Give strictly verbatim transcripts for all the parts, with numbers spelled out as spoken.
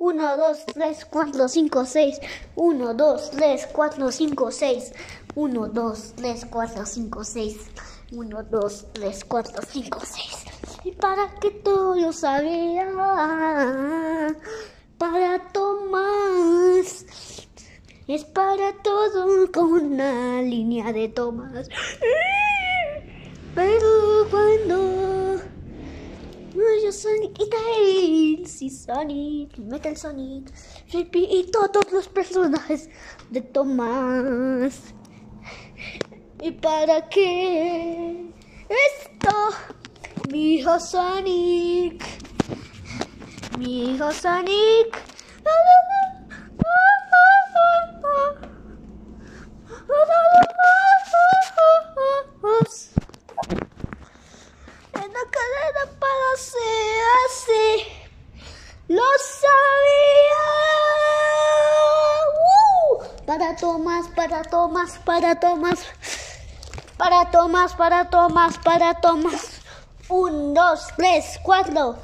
uno, dos, tres, cuatro, cinco, seis. uno, dos, tres, cuatro, cinco, seis. uno, dos, tres, cuatro, cinco, seis. uno, dos, tres, cuatro, cinco, seis. Y para que todo lo sabía, para Tomás. Es para todo con una línea de tomas. Pero cuando yo Sonic y Tails y Sonic, Metal Sonic, Rippy y todos los personajes de Tomás. ¿Y para qué esto? Mi hijo Sonic, mi hijo Sonic. En la cadena para hacer así, lo sabía. ¡Uh! Para Tomás, para Tomás, para Tomás, para Tomás, para Tomás, para Tomás. Un, dos, tres, cuatro.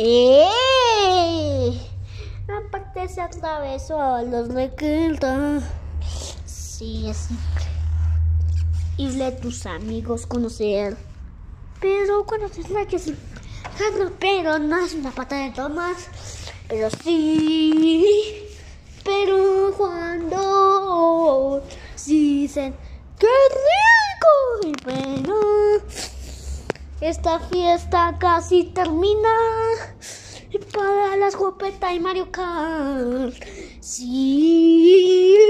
¡Eh! Aparte se atravesó a los requiltos. Sí, es increíble tus amigos conocer. Pero cuando te saques el carro, pero no es una pata de Tomás. Pero sí, pero cuando dicen ¡qué rico! Y bueno, esta fiesta casi termina. Y para la escopeta y Mario Kart, sí.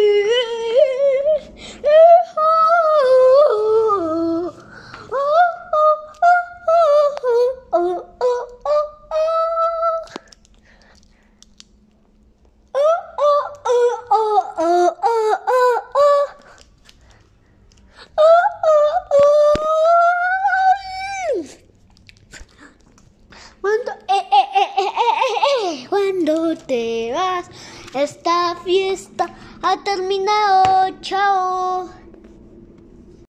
Cuando, eh, eh, eh, eh, eh, eh, cuando te vas, esta fiesta ha terminado. Chao.